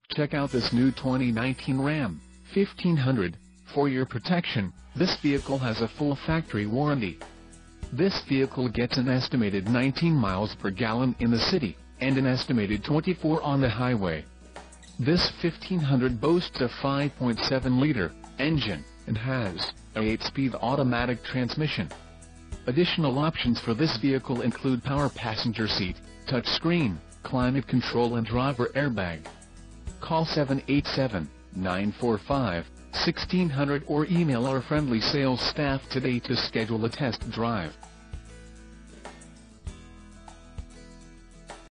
Check out this new 2019 Ram 1500. For your protection, this vehicle has a full factory warranty. This vehicle gets an estimated 19 miles per gallon in the city, and an estimated 24 on the highway. This 1500 boasts a 5.7-liter engine, and has a 8-speed automatic transmission. Additional options for this vehicle include power passenger seat, touchscreen, climate control and driver airbag. Call 787-945-1600 or email our friendly sales staff today to schedule a test drive.